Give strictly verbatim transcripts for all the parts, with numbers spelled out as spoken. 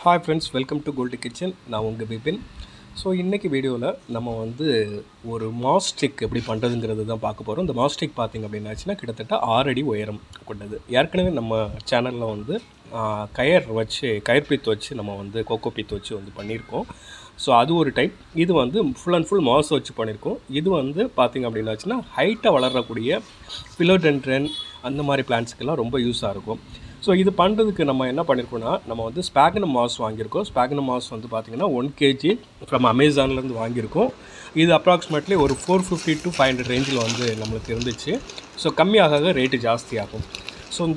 Hi friends, welcome to Goldie Kitchen. நான் உங்கள் Vipin. So இன்றைக்கி வீடியோவில் நம்ம வந்து ஒரு மாஸ்டிக் எப்படி பண்ணுறதுங்கிறது தான் பார்க்க போகிறோம். இந்த மாஸ்டிக் பார்த்திங்க அப்படின்னாச்சுன்னா கிட்டத்தட்ட ஆறு அடி உயரம் கொண்டது. ஏற்கனவே நம்ம சேனலில் வந்து கயர் வச்சு கயர் பீத்து வச்சு நம்ம வந்து கோகோ பீத்து வச்சு வந்து பண்ணியிருக்கோம். ஸோ அது ஒரு டைப். இது வந்து ஃபுல் அண்ட் ஃபுல் மாஸ் வச்சு பண்ணியிருக்கோம். இது வந்து பார்த்திங்க அப்படின்னாச்சுன்னா ஹைட்டாக வளரக்கூடிய பிலோடென்ட்ரன் அந்த மாதிரி பிளான்ட்ஸுக்கெல்லாம் ரொம்ப யூஸாக இருக்கும். ஸோ இது பண்ணுறதுக்கு நம்ம என்ன பண்ணியிருக்கோம்னா, நம்ம வந்து ஸ்பாகனம் மாஸ் வாங்கியிருக்கோம். ஸ்பாகனம் மாஸ் வந்து பார்த்திங்கன்னா ஒன் கேஜி ஃப்ரம் அமேசான்லேருந்து வாங்கியிருக்கோம். இது அப்ராக்சிமேட்லி ஒரு four fifty to five hundred ரேஞ்சில் வந்து நம்மளுக்கு இருந்துச்சு. ஸோ கம்மியாக ரேட்டு ஜாஸ்தியாகும். ஸோ இந்த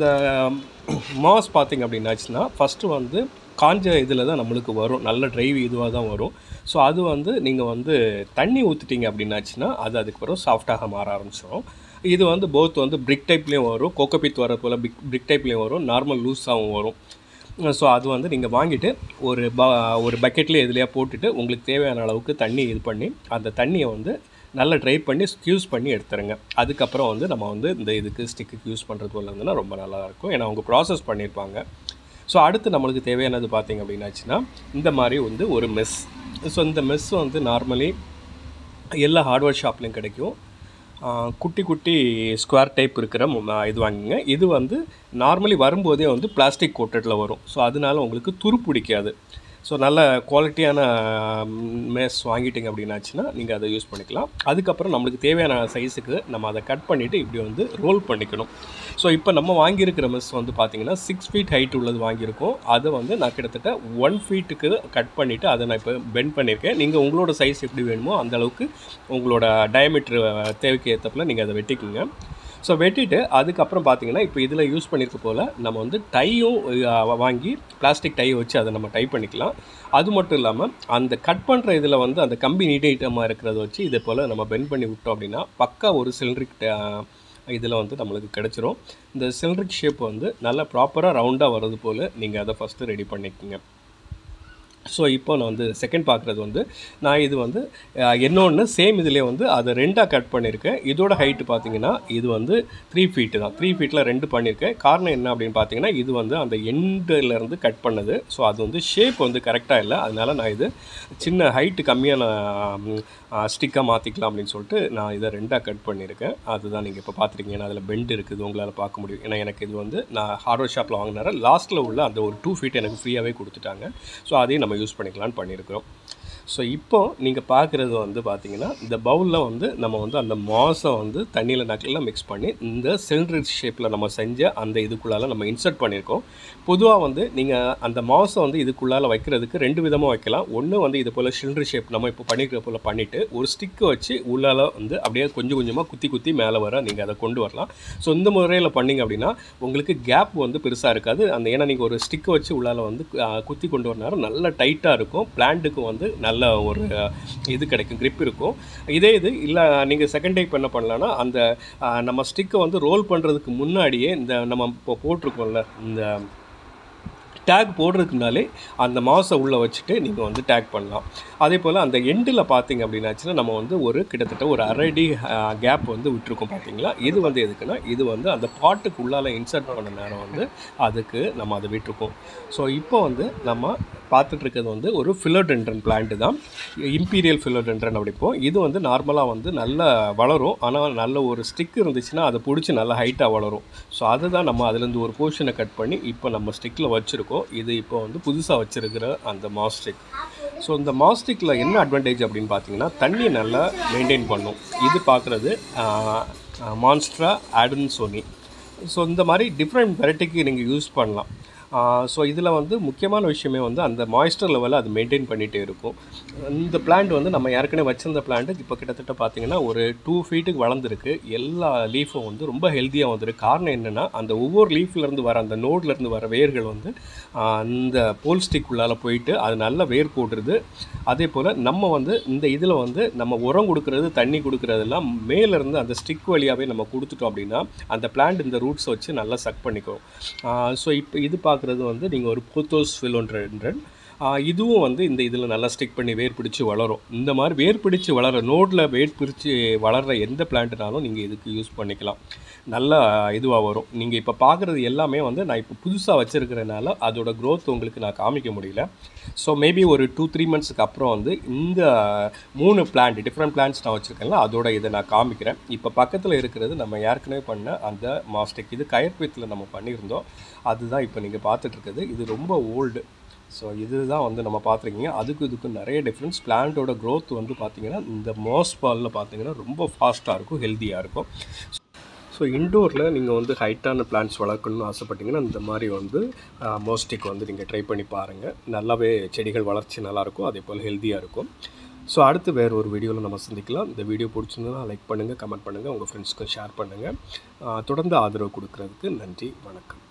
மாஸ் பார்த்திங்க அப்படின்னாச்சுன்னா ஃபஸ்ட்டு வந்து காஞ்ச இதில் தான் நம்மளுக்கு வரும், நல்ல ட்ரைவ் இதுவாக தான் வரும். ஸோ அது வந்து நீங்கள் வந்து தண்ணி ஊற்றிட்டீங்க அப்படின்னாச்சுன்னா அது அதுக்கு பிறகு சாஃப்டாக மாற ஆரம்பிச்சிடும். இது வந்து போத் வந்து பிரிக் டைப்லேயும் வரும், கோகோபீத் வர போல் பிக் பிரிக் டைப்லேயும் வரும், நார்மல் லூஸாகவும் வரும். ஸோ அது வந்து நீங்கள் வாங்கிட்டு ஒரு ப ஒரு பக்கெட்லேயே எதுலையா போட்டுட்டு உங்களுக்கு தேவையான அளவுக்கு தண்ணி இது பண்ணி அந்த தண்ணியை வந்து நல்லா ட்ரை பண்ணி ஸ்க்யூஸ் பண்ணி எடுத்துருங்க. அதுக்கப்புறம் வந்து நம்ம வந்து இந்த இதுக்கு ஸ்டிக்கு யூஸ் பண்ணுறது போல் இருந்ததுன்னா ரொம்ப நல்லாயிருக்கும். ஏன்னா அவங்க ப்ராசஸ் பண்ணியிருப்பாங்க. ஸோ அடுத்து நம்மளுக்கு தேவையானது பார்த்திங்க அப்படின்னாச்சுன்னா இந்த மாதிரி வந்து ஒரு மெஸ். ஸோ இந்த மெஸ் வந்து நார்மலி எல்லா ஹார்ட்வேர் ஷாப்லேயும் கிடைக்கும். குட்டி குட்டி ஸ்கொயர் டைப் இருக்கிற இது வாங்குங்க. இது வந்து நார்மலி வரும்போதே வந்து பிளாஸ்டிக் கோட்டடில் வரும். ஸோ அதனால உங்களுக்கு துரு பிடிக்காது. ஸோ நல்ல குவாலிட்டியான மெஸ் வாங்கிட்டிங்க அப்படின்னாச்சுன்னா நீங்கள் அதை யூஸ் பண்ணிக்கலாம். அதுக்கப்புறம் நம்மளுக்கு தேவையான சைஸுக்கு நம்ம அதை கட் பண்ணிவிட்டு இப்படி வந்து ரோல் பண்ணிக்கணும். ஸோ இப்போ நம்ம வாங்கியிருக்கிற மெஸ் வந்து பார்த்திங்கன்னா சிக்ஸ் ஃபீட் ஹைட் உள்ளது வாங்கியிருக்கோம். அதை வந்து நான் கிட்டத்தட்ட ஒன் ஃபீட்டுக்கு கட் பண்ணிவிட்டு அதை நான் இப்போ பெண்ட் பண்ணியிருக்கேன். நீங்கள் உங்களோட சைஸ் எப்படி வேணுமோ அந்தளவுக்கு உங்களோட டயமீட்ரு தேவைக்கு ஏற்றப்பில் நீங்கள் அதை வெட்டிக்குங்க. ஸோ வெட்டிட்டு அதுக்கப்புறம் பார்த்திங்கன்னா இப்போ இதில் யூஸ் பண்ணியிருக்க போல் நம்ம வந்து டையும் வாங்கி பிளாஸ்டிக் டை வச்சு அதை நம்ம டை பண்ணிக்கலாம். அது மட்டும் இல்லாமல் அந்த கட் பண்ணுற இதில் வந்து அந்த கம்பி நீட் ஐட்டமாக இருக்கிறத வச்சு இதே போல் நம்ம பெண்ட் பண்ணி விட்டோம் அப்படின்னா பக்கா ஒரு சிலிண்ட்ரிக் இதில் வந்து நம்மளுக்கு கிடச்சிரும். இந்த சிலிண்ட்ரிக் ஷேப் வந்து நல்லா ப்ராப்பராக ரவுண்டாக வர்றது போல் நீங்கள் அதை ஃபஸ்ட்டு ரெடி பண்ணிக்கோங்க. ஸோ இப்போ நான் வந்து செகண்ட் பார்க்குறது வந்து நான் இது வந்து இன்னொன்று சேம் இதிலே வந்து அதை ரெண்டாக கட் பண்ணியிருக்கேன். இதோட ஹைட்டு பார்த்திங்கன்னா இது வந்து த்ரீ ஃபீட்டு தான். த்ரீ ஃபீட்டில் ரெண்டு பண்ணியிருக்கேன். காரணம் என்ன அப்படின்னு பார்த்தீங்கன்னா இது வந்து அந்த எண்டுலேருந்து கட் பண்ணது. ஸோ அது வந்து ஷேப் வந்து கரெக்டாக இல்லை. அதனால் நான் இது சின்ன ஹைட்டு கம்மியான ஸ்டிக்காக மாற்றிக்கலாம் அப்படின்னு சொல்லிட்டு நான் இதை ரெண்டாக கட் பண்ணியிருக்கேன். அதுதான் நீங்கள் இப்போ பார்த்துருக்கீங்க. ஏன்னா அதில் பெண்ட் இருக்குது, உங்களால் பார்க்க முடியும். ஏன்னா எனக்கு இது வந்து நான் ஹார்ட்வேர் ஷாப்பில் வாங்கினார லாஸ்ட்டில் உள்ள அந்த ஒரு டூ ஃபீட் எனக்கு ஃப்ரீயாகவே கொடுத்துட்டாங்க. ஸோ அதையும் நம்ம யூஸ் பண்ணிக்கலான்னு பண்ணியிருக்கிறோம். ஸோ இப்போ நீங்கள் பார்க்குறது வந்து பார்த்திங்கன்னா இந்த பவுலில் வந்து நம்ம வந்து அந்த மாஸை வந்து தண்ணியில் நக்கெல்லாம் மிக்ஸ் பண்ணி இந்த சிலிண்டர் ஷேப்பில் நம்ம செஞ்ச அந்த இதுக்குள்ளால் நம்ம இன்சர்ட் பண்ணியிருக்கோம். பொதுவாக வந்து நீங்கள் அந்த மாஸை வந்து இதுக்குள்ளால் வைக்கிறதுக்கு ரெண்டு விதமாக வைக்கலாம். ஒன்று வந்து இது போல் சிலிண்டர் ஷேப் நம்ம இப்போ பண்ணிக்கிற போல் பண்ணிவிட்டு ஒரு ஸ்டிக்கை வச்சு உள்ளால் வந்து அப்படியே கொஞ்சம் கொஞ்சமாக குத்தி குத்தி மேலே வர நீங்கள் அதை கொண்டு வரலாம். ஸோ இந்த முறையில் பண்ணிங்க அப்படின்னா உங்களுக்கு கேப் வந்து பெருசாக இருக்காது. அந்த ஏன்னா நீங்கள் ஒரு ஸ்டிக்கை வச்சு உள்ளால் வந்து குத்தி கொண்டு வரனாலும் நல்லா டைட்டாக இருக்கும். பிளான்ட்டுக்கும் வந்து நல்ல ஒரு இது கிடைக்கும், கிரிப் இருக்கும். இதே இது இல்லை நீங்கள் செகண்ட் டைப் என்ன பண்ணலான்னா அந்த நம்ம ஸ்டிக்கை வந்து ரோல் பண்ணுறதுக்கு முன்னாடியே இந்த நம்ம இப்போ போட்டிருக்கோம்ல இந்த டேக் போடுறதுக்குனாலே அந்த மாஸை உள்ளே வச்சுட்டு நீங்கள் வந்து டேக் பண்ணலாம். அதே போல் அந்த எண்டில் பார்த்திங்க அப்படின்னாச்சுன்னா நம்ம வந்து ஒரு கிட்டத்தட்ட ஒரு அரை கேப் வந்து விட்டுருக்கோம் பார்த்திங்களா. இது வந்து எதுக்குன்னா இது வந்து அந்த பாட்டுக்கு உள்ளால் இன்சர்ட் பண்ண நேரம் வந்து அதுக்கு நம்ம அதை விட்டுருக்கோம். ஸோ இப்போ வந்து நம்ம பார்த்துட்ருக்கிறது வந்து ஒரு ஃபிலோடென்ட்ரன் பிளான்ட்டு தான், இம்பீரியல் ஃபிலோடென்ட்ரன் அப்படிப்போம். இது வந்து நார்மலாக வந்து நல்லா வளரும். ஆனால் நல்ல ஒரு ஸ்டிக் இருந்துச்சுன்னா அதை பிடிச்சி நல்லா ஹைட்டாக வளரும். ஸோ அதுதான் நம்ம அதுலேருந்து ஒரு போர்ஷனை கட் பண்ணி இப்போ நம்ம ஸ்டிக்கில் வச்சுருக்கோம். இது இப்போ வந்து புதுசாக வச்சுருக்கிற அந்த மாஸ்டிக். ஸோ இந்த மாஸ்டிக்கில் என்ன அட்வான்டேஜ் அப்படின்னு பார்த்தீங்கன்னா தண்ணியை நல்லா மெயின்டைன் பண்ணும். இது பார்க்குறது மான்ஸ்ட்ரா ஆடன்சோனி. ஸோ இந்த மாதிரி டிஃப்ரெண்ட் வெரைட்டிக்கு நீங்கள் யூஸ் பண்ணலாம். ஸோ இதில் வந்து முக்கியமான விஷயமே வந்து அந்த மாய்ஸ்டர் லெவலில் அது மெயின்டைன் பண்ணிகிட்டே இருக்கும். இந்த பிளான்ட் வந்து நம்ம ஏற்கனவே வச்சிருந்த பிளான்ட்டு இப்போ கிட்டத்தட்ட பார்த்திங்கன்னா ஒரு டூ ஃபீட்டுக்கு வளர்ந்துருக்கு. எல்லா லீஃபும் வந்து ரொம்ப ஹெல்த்தியாக வந்துருக்கு. காரணம் என்னென்னா அந்த ஒவ்வொரு லீஃப்லேருந்து வர அந்த நோட்லேருந்து வர வேர்கள் வந்து அந்த போல் ஸ்டிக் உள்ளால் போயிட்டு அது நல்ல வேர் போடுறது. அதே போல் நம்ம வந்து இந்த இதில் வந்து நம்ம உரம் கொடுக்குறது தண்ணி கொடுக்குறதெல்லாம் மேலேருந்து அந்த ஸ்டிக் வழியாகவே நம்ம கொடுத்துட்டோம் அப்படின்னா அந்த பிளான்ட் இந்த ரூட்ஸை வச்சு நல்லா சக் பண்ணிக்கும். ஸோ இப்போ இது பார்க்குறது வந்து நீங்கள் ஒரு போத்தோஸ் ஃபிலோடென்ட்ரன் இதுவும் வந்து இந்த இதில் நல்லா ஸ்டிக் பண்ணி வேர் பிடிச்சி வளரும். இந்த மாதிரி வேர் பிடிச்சி வளர நோட்டில் வேர் பிடிச்சி வளர்கிற எந்த பிளான்ட்னாலும் நீங்கள் இதுக்கு யூஸ் பண்ணிக்கலாம். நல்லா இதுவாக வரும். நீங்கள் இப்போ பார்க்குறது எல்லாமே வந்து நான் இப்போ புதுசாக வச்சுருக்கிறனால அதோட க்ரோத் உங்களுக்கு நான் காமிக்க முடியல. ஸோ மேபி ஒரு டூ த்ரீ மந்த்ஸுக்கு அப்புறம் வந்து இந்த மூணு பிளான்ட் டிஃப்ரெண்ட் பிளான்ட்ஸ் நான் வச்சுருக்கேன்ல அதோட இதை நான் காமிக்கிறேன். இப்போ பக்கத்தில் இருக்கிறது நம்ம ஏற்கனவே பண்ண அந்த மாஸ்டிக். இது கயர்பீத்தில் நம்ம பண்ணியிருந்தோம். அதுதான் இப்போ நீங்கள் பார்த்துட்ருக்குது. இது ரொம்ப ஓல்டு. ஸோ இதுதான் வந்து நம்ம பார்த்துருக்கீங்க. அதுக்கு இதுக்கு நிறைய டிஃப்ரென்ஸ். பிளான்ட்டோட க்ரோத் வந்து பார்த்திங்கன்னா இந்த மாஸ் பாலில் பார்த்திங்கன்னா ரொம்ப ஃபாஸ்ட்டாக இருக்கும், ஹெல்த்தியாக இருக்கும். ஸோ இன்டோரில் நீங்கள் வந்து ஹைட்டான பிளான்ட்ஸ் வளர்க்கணும்னு ஆசைப்பட்டீங்கன்னா இந்த மாதிரி வந்து மோஸ்டிக் வந்து நீங்கள் ட்ரை பண்ணி பாருங்கள். நல்லாவே செடிகள் வளர்ச்சி நல்லாயிருக்கும், அதே போல் ஹெல்த்தியாக இருக்கும். ஸோ அடுத்து வேறு ஒரு வீடியோவில் நம்ம சந்திக்கலாம். இந்த வீடியோ பிடிச்சிருந்ததுன்னா லைக் பண்ணுங்கள், கமெண்ட் பண்ணுங்கள், உங்கள் ஃப்ரெண்ட்ஸ்க்கு ஷேர் பண்ணுங்கள். தொடர்ந்து ஆதரவு கொடுக்குறதுக்கு நன்றி, வணக்கம்.